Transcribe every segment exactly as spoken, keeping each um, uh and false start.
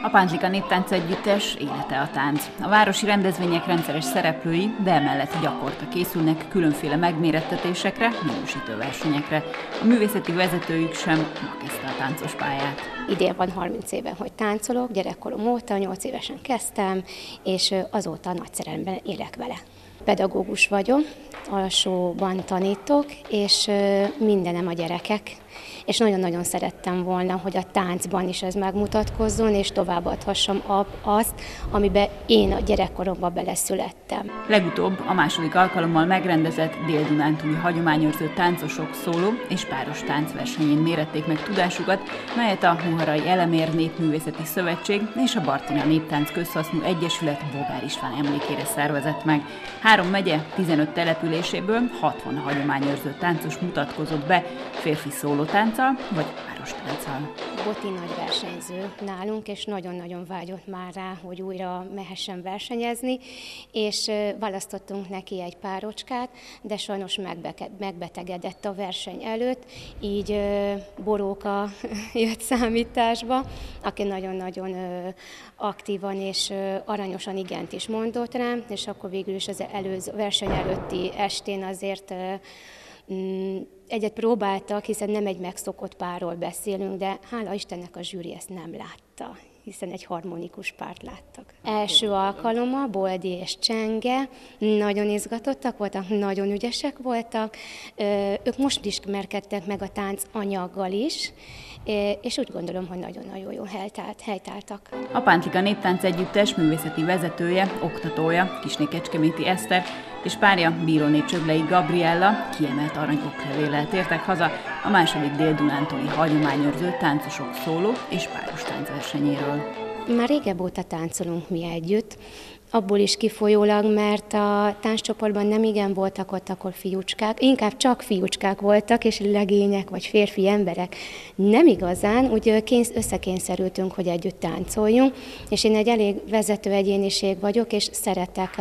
A Pántlika Néptánc Együttes élete a tánc. A városi rendezvények rendszeres szereplői, de emellett gyakorta készülnek különféle megmérettetésekre, minősítő versenyekre. A művészeti vezetőjük sem ma kezdte a táncos pályát. Idén van harminc éven, hogy táncolok, gyerekkorom óta, nyolc évesen kezdtem, és azóta nagy szerelemben élek vele. Pedagógus vagyok, alsóban tanítok, és mindenem a gyerekek. És nagyon-nagyon szerettem volna, hogy a táncban is ez megmutatkozzon, és továbbadhassam azt, amiben én a gyerekkoromban beleszülettem. Legutóbb a második alkalommal megrendezett Dél-Dunántúli hagyományőrző táncosok szóló és páros táncversenyén mérették meg tudásukat, melyet a Muharai Elemér Népművészeti Szövetség és a Bartina Néptánc Közhasznú Egyesület Bogár István emlékére szervezett meg. Három megye, tizenöt településéből hatvan hagyományőrző táncos mutatkozott be, férfi szólótánccal vagy párostánccal. Boti nagy versenyző nálunk, és nagyon-nagyon vágyott már rá, hogy újra mehessen versenyezni, és választottunk neki egy párocskát, de sajnos megbetegedett a verseny előtt, így Boróka jött számításba, aki nagyon-nagyon aktívan és aranyosan igent is mondott rám, és akkor végül is az előző verseny előtti estén azért egyet próbáltak, hiszen nem egy megszokott párról beszélünk, de hála Istennek a zsűri ezt nem látta, hiszen egy harmonikus párt láttak. Első alkalommal Boldi és Csenge nagyon izgatottak voltak, nagyon ügyesek voltak, ők most ismerkedtek meg a tánc anyaggal is, és úgy gondolom, hogy nagyon-nagyon jó helytáltak. A Pántlika Néptánc Együttes művészeti vezetője, oktatója, Kisné Kecskeméti Eszter és párja, bíróné Csöglei Gabriella kiemelt arany oklevéllel tértek haza a második Dél-Dunántúli hagyományőrző táncosok szóló és páros táncversenyéről. Már régebb óta táncolunk mi együtt, abból is kifolyólag, mert a tánccsoportban nem igen voltak ott akkor fiúcskák, inkább csak fiúcskák voltak, és legények vagy férfi emberek. Nem igazán, úgy összekényszerültünk, hogy együtt táncoljunk, és én egy elég vezető egyéniség vagyok, és szeretek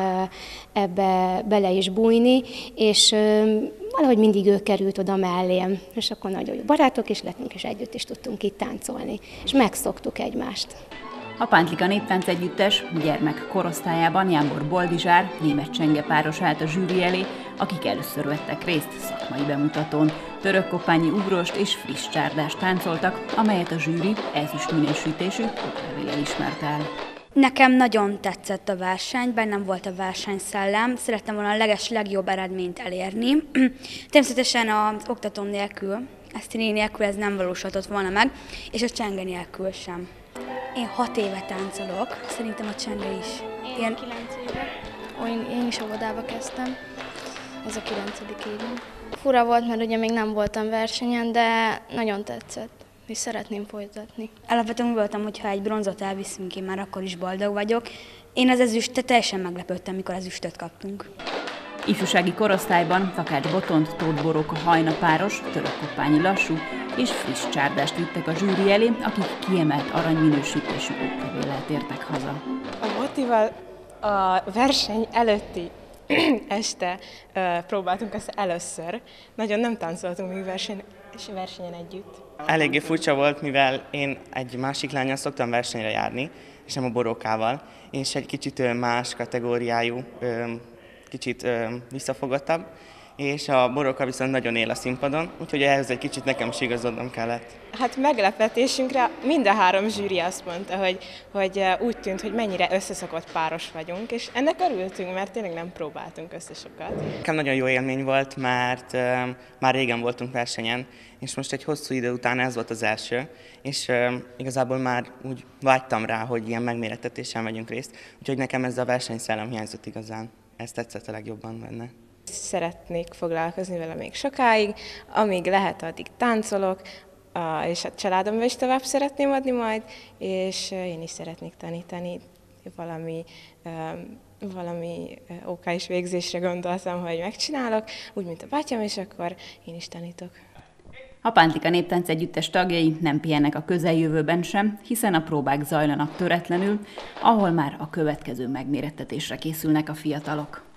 ebbe bele is bújni, és valahogy mindig ő került oda mellém, és akkor nagyon jó barátok is lettünk, és együtt is tudtunk itt táncolni, és megszoktuk egymást. A Pántlika Néptánc Együttes gyermek korosztályában Jámbor Boldizsár, Németh Csenge páros állt a zsűri elé, akik először vettek részt szakmai bemutatón. Törökkoppányi ugróst és friss csárdást táncoltak, amelyet a zsűri ezüst minősítésű oklevéllel ismert el. Nekem nagyon tetszett a verseny, bennem volt a versenyszellem, szerettem volna a leges legjobb eredményt elérni. Természetesen az oktatóm nélkül, Eszteri nélkül ez nem valósulhatott volna meg, és a Csenge nélkül sem. Én hat éve táncolok, szerintem a Csenge is. Én Ilyen... kilenc éve. Én, én is óvodába kezdtem, ez a kilencedik évem. Fura volt, mert ugye még nem voltam versenyen, de nagyon tetszett, és szeretném folytatni. Alapvetően voltam, hogyha egy bronzot elviszünk, én már akkor is boldog vagyok. Én az ezüstet teljesen meglepődtem, mikor ezüstöt kaptunk. Ifjúsági korosztályban Takács Botont, Tóth Boróka Hajna páros, Törökkoppányi Lassú és friss csárdást vittek a zsűri elé, akik kiemelt aranyminősítésű oklevéllel tértek haza. A Botival a verseny előtti este uh, próbáltunk ezt először. Nagyon nem táncoltunk még verseny, versenyen együtt. Eléggé furcsa volt, mivel én egy másik lánnyal szoktam versenyre járni, és nem a Borókával, és egy kicsit más kategóriájú, kicsit ö, visszafogottabb, és a Boróka viszont nagyon él a színpadon, úgyhogy ehhez egy kicsit nekem is igazodnom kellett. Hát meglepetésünkre mind a három zsűri azt mondta, hogy, hogy úgy tűnt, hogy mennyire összeszokott páros vagyunk, és ennek örültünk, mert tényleg nem próbáltunk össze sokat. Nekem nagyon jó élmény volt, mert ö, már régen voltunk versenyen, és most egy hosszú idő után ez volt az első, és ö, igazából már úgy vágytam rá, hogy ilyen megmérettetésen vegyünk részt, úgyhogy nekem ez a versenyszellem hiányzott igazán. Ez tetszett a legjobban benne. Szeretnék foglalkozni vele még sokáig, amíg lehet, addig táncolok, és a családomba is tovább szeretném adni majd, és én is szeretnék tanítani valami, valami ókás végzésre gondoltam, hogy megcsinálok, úgy, mint a bátyám, és akkor én is tanítok. A Pántlika Néptánc Együttes tagjai nem pihennek a közeljövőben sem, hiszen a próbák zajlanak töretlenül, ahol már a következő megmérettetésre készülnek a fiatalok.